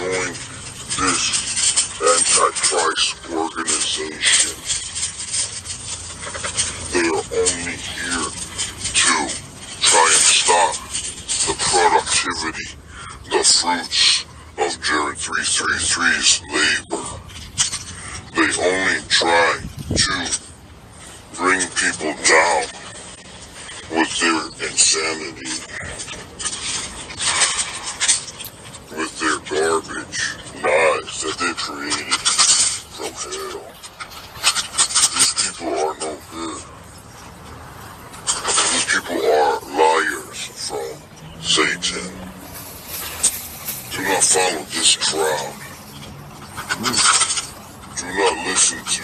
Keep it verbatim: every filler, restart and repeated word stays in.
join this Antichrist organization. They are only here to try and stop the productivity, the fruits of Jared three thirty-three's labor. They only try to bring people down with their insanity, with their garbage lies that they created from hell. These people are no good. These people are liars from Satan. Do not follow this crowd. Do not listen to